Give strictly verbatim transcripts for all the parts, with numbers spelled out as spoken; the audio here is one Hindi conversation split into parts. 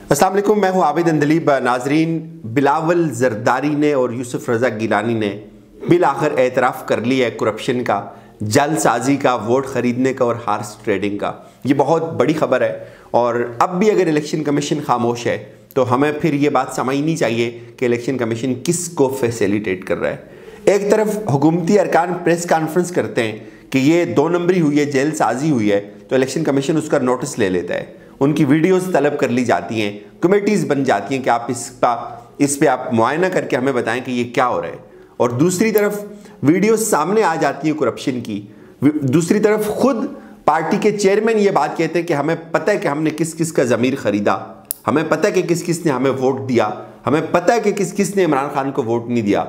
अस्सलाम वालेकुम, मैं हूं आबिद अंदलीब। नाजरीन, बिलावल, जरदारी ने और यूसुफ रज़ा गीलानी ने बिल आखिर एतराफ़ कर लिया है करप्शन का, जलसाजी का, वोट ख़रीदने का और हार्स ट्रेडिंग का। ये बहुत बड़ी खबर है और अब भी अगर इलेक्शन कमीशन खामोश है तो हमें फिर ये बात समझनी चाहिए कि इलेक्शन कमीशन किसको फैसिलिटेट कर रहा है। एक तरफ हुकूमती अरकान प्रेस कॉन्फ्रेंस करते हैं कि ये दो नंबरी हुई है, जेल साजी हुई है, तो इलेक्शन कमीशन उसका नोटिस ले लेता है, उनकी वीडियोस तलब कर ली जाती हैं, कमेटीज़ बन जाती हैं कि आप इसका इस पे आप मुआयना करके हमें बताएं कि ये क्या हो रहा है। और दूसरी तरफ वीडियोस सामने आ जाती हैं करप्शन की। दूसरी तरफ खुद पार्टी के चेयरमैन ये बात कहते हैं कि हमें पता है कि हमने किस किस का ज़मीर ख़रीदा, हमें पता है कि किस किस ने हमें वोट दिया, हमें पता है कि किस किस ने इमरान खान को वोट नहीं दिया।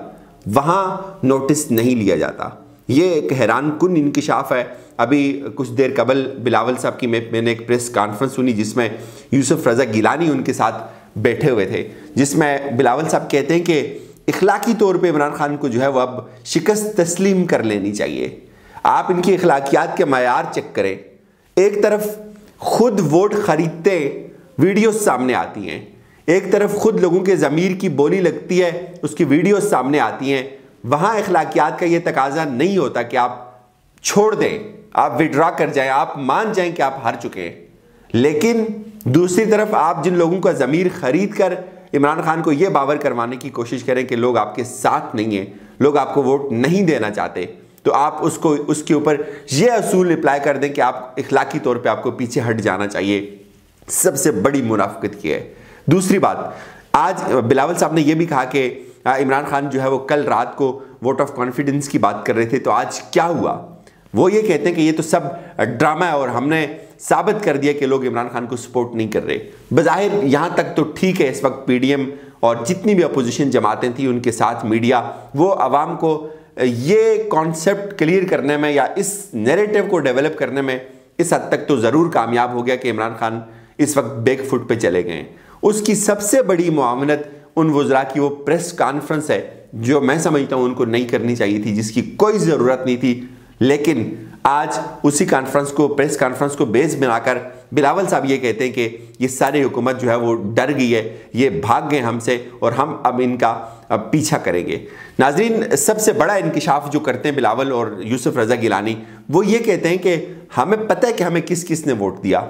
वहाँ नोटिस नहीं लिया जाता। ये एक हैरान कुन इंकिशाफ है। अभी कुछ देर कबल बिलावल साहब की मैंने एक प्रेस कॉन्फ्रेंस सुनी जिसमें यूसुफ रज़ा गीलानी उनके साथ बैठे हुए थे, जिसमें बिलावल साहब कहते हैं कि इखलाकी तौर पे इमरान खान को जो है वो अब शिकस्त तस्लीम कर लेनी चाहिए। आप इनकी इखलाकियात के मयार चेक करें। एक तरफ खुद वोट खरीदते वीडियो सामने आती हैं, एक तरफ खुद लोगों के ज़मीर की बोली लगती है, उसकी वीडियो सामने आती हैं। वहाँ इखलाकियात का ये तकाजा नहीं होता कि आप छोड़ दें, आप विड्रॉ कर जाएं, आप मान जाएं कि आप हार चुके हैं। लेकिन दूसरी तरफ आप जिन लोगों का ज़मीर खरीद कर इमरान खान को ये बावर करवाने की कोशिश करें कि लोग आपके साथ नहीं हैं, लोग आपको वोट नहीं देना चाहते, तो आप उसको उसके ऊपर ये असूल अप्लाई कर दें कि आप इखलाकी तौर पे आपको पीछे हट जाना चाहिए। सबसे बड़ी मुनाफिकत की है। दूसरी बात, आज बिलावल साहब ने यह भी कहा कि इमरान खान जो है वो कल रात को वोट ऑफ कॉन्फिडेंस की बात कर रहे थे, तो आज क्या हुआ? वो ये कहते हैं कि ये तो सब ड्रामा है और हमने साबित कर दिया कि लोग इमरान खान को सपोर्ट नहीं कर रहे। बज़ाहिर यहाँ तक तो ठीक है, इस वक्त पीडीएम और जितनी भी अपोजिशन जमातें थी उनके साथ मीडिया वो आवाम को ये कॉन्सेप्ट क्लियर करने में या इस नैरेटिव को डेवलप करने में इस हद तक तो ज़रूर कामयाब हो गया कि इमरान खान इस वक्त बैक फुट पे चले गए। उसकी सबसे बड़ी मुआवनत उन वज़रा की वो प्रेस कॉन्फ्रेंस है जो मैं समझता हूँ उनको नहीं करनी चाहिए थी, जिसकी कोई ज़रूरत नहीं थी। लेकिन आज उसी कॉन्फ्रेंस को प्रेस कॉन्फ्रेंस को बेस बनाकर बिलावल साहब ये कहते हैं कि ये सारी हुकूमत जो है वो डर गई है, ये भाग गए हमसे और हम अब इनका अब पीछा करेंगे। नाजरीन, सबसे बड़ा इंकिशाफ जो करते हैं बिलावल और यूसुफ रज़ा गीलानी, वो ये कहते हैं कि हमें पता है कि हमें किस किस ने वोट दिया।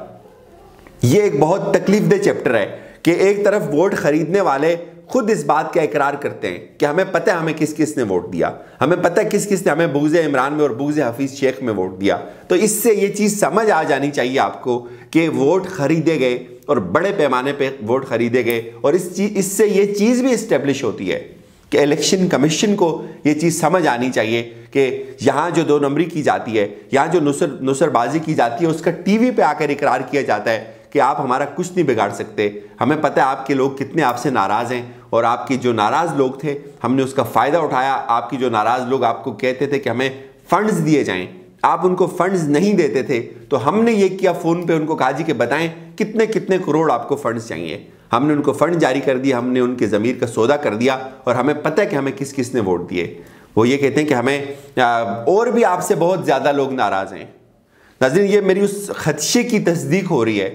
ये एक बहुत तकलीफदेह चैप्टर है कि एक तरफ वोट खरीदने वाले खुद इस बात का इकरार करते हैं कि हमें पता है हमें किस किस ने वोट दिया, हमें पता है किस किस ने हमें बुग़्ज़ इमरान में और बुग़्ज़ हफीज़ शेख में वोट दिया। तो इससे ये चीज़ समझ आ जानी चाहिए आपको कि वोट खरीदे गए और बड़े पैमाने पे वोट खरीदे गए। और इस चीज़ इससे ये चीज़ भी इस्टेब्लिश होती है कि इलेक्शन कमीशन को ये चीज़ समझ आनी चाहिए कि यहाँ जो दो नंबरी की जाती है, यहाँ जो नुसर नुसरबाजी की जाती है, उसका टीवी पे आकर इकरार किया जाता है कि आप हमारा कुछ नहीं बिगाड़ सकते। हमें पता है आपके लोग कितने आपसे नाराज़ हैं और आपके जो नाराज़ लोग थे हमने उसका फ़ायदा उठाया। आपकी जो नाराज़ लोग आपको कहते थे कि हमें फ़ंड्स दिए जाएं, आप उनको फ़ंड्स नहीं देते थे, तो हमने ये किया, फ़ोन पे उनको कहा जी कि बताएं कितने कितने करोड़ आपको फ़ंड्स चाहिए। हमने उनको फ़ंड जारी कर दिया, हमने उनके ज़मीर का सौदा कर दिया और हमें पता है कि हमें किस किस ने वोट दिए। वो ये कहते हैं कि हमें और भी आपसे बहुत ज़्यादा लोग नाराज़ हैं। नाज़रीन, ये मेरी उस खदशे की तस्दीक हो रही है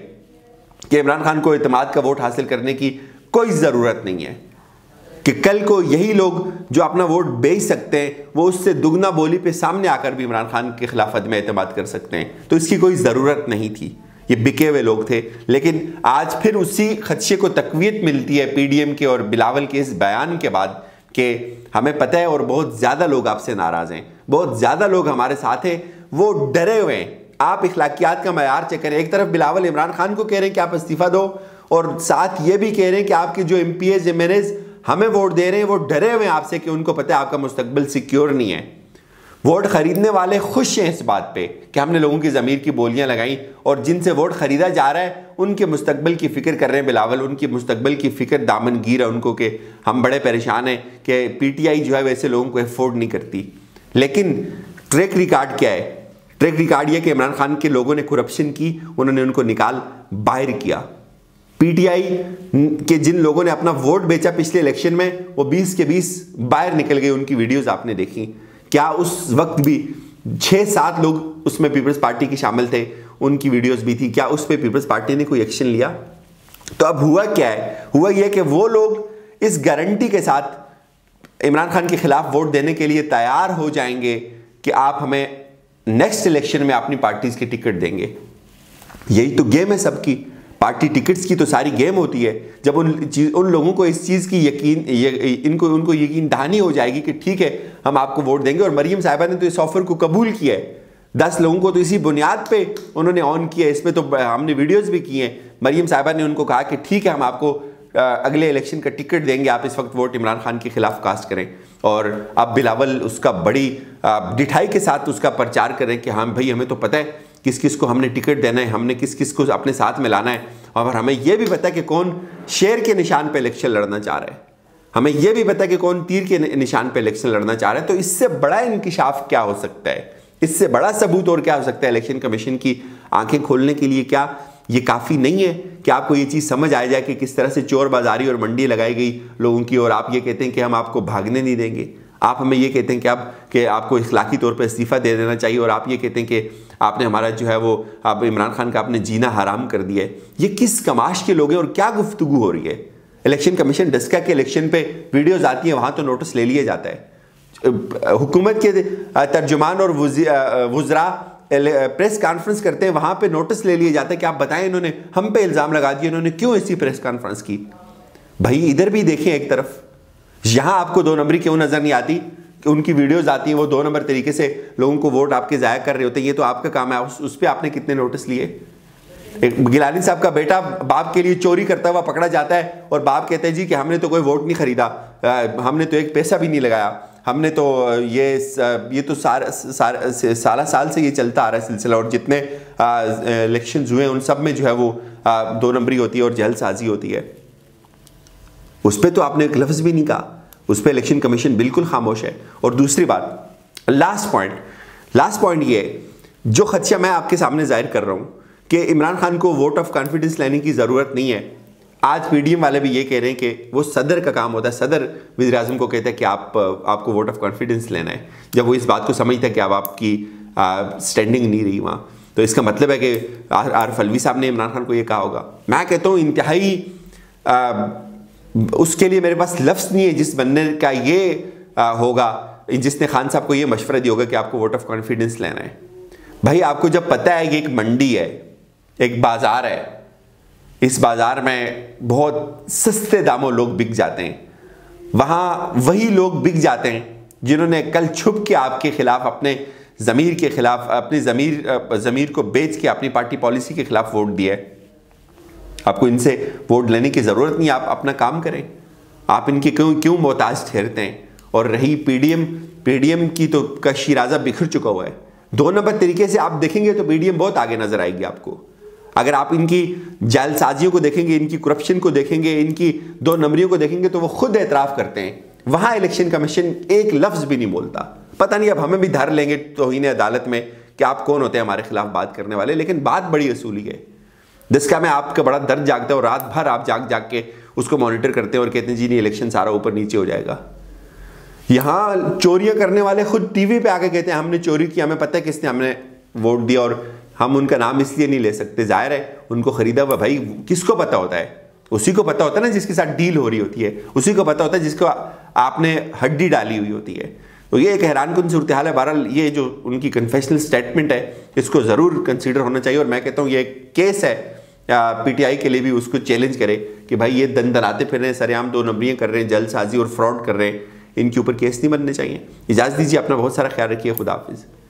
कि इमरान खान को इत्मीनान का वोट हासिल करने की कोई ज़रूरत नहीं है, कि कल को यही लोग जो अपना वोट बेच सकते हैं वो उससे दुगना बोली पे सामने आकर भी इमरान खान के खिलाफत में एतमाद कर सकते हैं। तो इसकी कोई ज़रूरत नहीं थी, ये बिके हुए लोग थे। लेकिन आज फिर उसी खदशे को तक़वियत मिलती है पीडीएम के और बिलावल के इस बयान के बाद कि हमें पता है और बहुत ज़्यादा लोग आपसे नाराज़ हैं, बहुत ज़्यादा लोग हमारे साथ हैं, वो डरे हुए हैं। आप इखलाकियात का मयार चेक करें। एक तरफ बिलावल इमरान खान को कह रहे हैं कि आप इस्तीफ़ा दो और साथ ये भी कह रहे हैं कि आपके जो MPs MLAs हमें वोट दे रहे हैं वो डरे हुए हैं आपसे कि उनको पता है आपका मुस्तकबिल सिक्योर नहीं है। वोट खरीदने वाले खुश हैं इस बात पे कि हमने लोगों की ज़मीर की बोलियां लगाई और जिनसे वोट खरीदा जा रहा है उनके मुस्तकबिल की फ़िक्र कर रहे हैं बिलावल, उनकी मुस्तकबिल की फ़िक्र दामनगीर है उनको कि हम बड़े परेशान हैं कि पी टी आई जो है वैसे लोगों को अफोर्ड नहीं करती। लेकिन ट्रैक रिकॉर्ड क्या है? ट्रैक रिकॉर्ड यह कि इमरान खान के लोगों ने करप्शन की, उन्होंने उनको निकाल बाहर किया। पीटीआई के जिन लोगों ने अपना वोट बेचा पिछले इलेक्शन में वो बीस के बीस बाहर निकल गए, उनकी वीडियोस आपने देखी। क्या उस वक्त भी छः सात लोग उसमें पीपल्स पार्टी के शामिल थे, उनकी वीडियोस भी थी, क्या उस पर पीपल्स पार्टी ने कोई एक्शन लिया? तो अब हुआ क्या है, हुआ यह कि वो लोग इस गारंटी के साथ इमरान खान के खिलाफ वोट देने के लिए तैयार हो जाएंगे कि आप हमें नेक्स्ट इलेक्शन में अपनी पार्टीज की टिकट देंगे। यही तो गेम है सबकी, पार्टी टिकट्स की तो सारी गेम होती है। जब उन उन लोगों को इस चीज़ की यकीन ये, इनको उनको यकीन दहानी हो जाएगी कि ठीक है हम आपको वोट देंगे, और मरीम साहिबा ने तो इस ऑफर को कबूल किया है, दस लोगों को तो इसी बुनियाद पे उन्होंने ऑन किया है। इसमें तो हमने वीडियोस भी किए हैं। मरीम साहिबा ने उनको कहा कि ठीक है हम आपको अगले इलेक्शन का टिकट देंगे, आप इस वक्त वोट इमरान खान के खिलाफ कास्ट करें। और अब बिलावल उसका बड़ी ढिठाई के साथ उसका प्रचार करें कि हाँ भाई हमें तो पता है किस किस को हमने टिकट देना है, हमने किस किस को अपने साथ में लाना है, और हमें यह भी पता है कि कौन शेर के निशान पे इलेक्शन लड़ना चाह रहा है, हमें यह भी पता है कि कौन तीर के निशान पे इलेक्शन लड़ना चाह रहा है। तो इससे बड़ा इंकिशाफ क्या हो सकता है, इससे बड़ा सबूत और क्या हो सकता है इलेक्शन कमीशन की आंखें खोलने के लिए? क्या ये काफ़ी नहीं है कि आपको ये चीज़ समझ आ जाए कि किस तरह से चोर बाजारी और मंडी लगाई गई लोगों की, और आप ये कहते हैं कि हम आपको भागने नहीं देंगे, आप हमें ये कहते हैं कि आप कि आपको इखलाकी तौर पर इस्तीफ़ा दे देना चाहिए, और आप ये कहते हैं कि आपने हमारा जो है वो आप इमरान खान का आपने जीना हराम कर दिया है। ये किस कमाश के लोग हैं और क्या गुफ्तगू हो रही है? इलेक्शन कमीशन डस्का के इलेक्शन पे वीडियोज़ आती हैं, वहाँ तो नोटिस ले लिया जाता है। हुकूमत के तर्जुमान और वुज़रा प्रेस कॉन्फ्रेंस करते हैं, वहाँ पे नोटिस ले लिया जाता है कि आप बताएं इन्होंने हम पे इल्ज़ाम लगा दिया, इन्होंने क्यों ऐसी प्रेस कॉन्फ्रेंस की? भाई इधर भी देखें एक तरफ, यहाँ आपको दो नंबरी क्यों नज़र नहीं आती कि उनकी वीडियोस आती हैं, वो दो नंबर तरीके से लोगों को वोट आपके ज़ाया कर रहे होते हैं। ये तो आपका काम है, उस, उस पर आपने कितने नोटिस लिए? एक गीलानी साहब का बेटा बाप के लिए चोरी करता हुआ पकड़ा जाता है, और बाप कहते हैं जी कि हमने तो कोई वोट नहीं खरीदा, हमने तो एक पैसा भी नहीं लगाया, हमने तो ये ये तो सार, सार, साला साल से ये चलता आ रहा है सिलसिला, और जितने इलेक्शन हुए हैं उन सब में जो है वो आ, दो नंबरी होती है और जहलसाजी होती है। उस पर तो आपने एक लफ्ज़ भी नहीं कहा, उस पर इलेक्शन कमीशन बिल्कुल खामोश है। और दूसरी बात, लास्ट पॉइंट लास्ट पॉइंट ये जो खदशा मैं आपके सामने जाहिर कर रहा हूँ कि इमरान खान को वोट ऑफ कॉन्फिडेंस लेने की ज़रूरत नहीं है। आज पीडीएम वाले भी ये कह रहे हैं कि वो सदर का काम होता है, सदर वज़ीर आज़म को कहता है कि आप आपको वोट ऑफ कॉन्फिडेंस लेना है, जब वो इस बात को समझता है कि अब आपकी स्टैंडिंग नहीं रही वहाँ। तो इसका मतलब है कि आरिफ अलवी साहब ने इमरान खान को ये कहा होगा। मैं कहता हूँ इंतहाई उसके लिए मेरे पास लफ्ज़ नहीं है जिस बनने का ये आ, होगा, जिसने खान साहब को ये मशवरा दिया होगा कि आपको वोट ऑफ कॉन्फिडेंस लेना है। भाई आपको जब पता है कि एक मंडी है, एक बाज़ार है, इस बाज़ार में बहुत सस्ते दामों लोग बिक जाते हैं, वहाँ वही लोग बिक जाते हैं जिन्होंने कल छुप के आपके खिलाफ, अपने ज़मीर के खिलाफ, अपनी ज़मीर ज़मीर को बेच के अपनी पार्टी पॉलिसी के खिलाफ वोट दिया है। आपको इनसे वोट लेने की ज़रूरत नहीं, आप अपना काम करें, आप इनके क्यों क्यों मोहताज ठहरते हैं? और रही पीडीएम, पीडीएम की तो का शिराजा बिखर चुका हुआ है। दो नंबर तरीके से आप देखेंगे तो पीडीएम बहुत आगे नजर आएगी आपको। अगर आप इनकी जालसाजियों को देखेंगे, इनकी करप्शन को देखेंगे, इनकी दो नंबरियों को देखेंगे, तो वो खुद एतराफ़ करते हैं। वहाँ इलेक्शन कमीशन एक लफ्ज़ भी नहीं बोलता। पता नहीं अब हमें भी धर लेंगे तौहीन अदालत में कि आप कौन होते हैं हमारे खिलाफ बात करने वाले, लेकिन बात बड़ी असूली है जिसका मैं आपका बड़ा दर्द जागता है, और रात भर आप जाग जाग के उसको मॉनिटर करते हैं और कहते हैं जी नहीं इलेक्शन सारा ऊपर नीचे हो जाएगा। यहाँ चोरियां करने वाले खुद टीवी पे आके कहते हैं हमने चोरी की, हमें पता है किसने हमें वोट दिया, और हम उनका नाम इसलिए नहीं ले सकते, जाहिर है उनको खरीदा हुआ। भाई किसको पता होता है? उसी को पता होता है ना जिसके साथ डील हो रही होती है, उसी को पता होता है जिसको आपने हड्डी डाली हुई होती है। तो ये एक हैरानकुन सूरत हाल है। बहरहाल ये जो उनकी कन्फेशनल स्टेटमेंट है इसको ज़रूर कंसीडर होना चाहिए, और मैं कहता हूँ ये केस है पीटीआई के लिए भी, उसको चैलेंज करे कि भाई ये दन दनाते फिर रहे हैं, सरेआम दो नंबरियाँ कर रहे हैं, जलसाजी और फ्रॉड कर रहे हैं, इनके ऊपर केस नहीं बनने चाहिए। इजाज़त दीजिए, अपना बहुत सारा ख्याल रखिए, खुदा हाफिज़।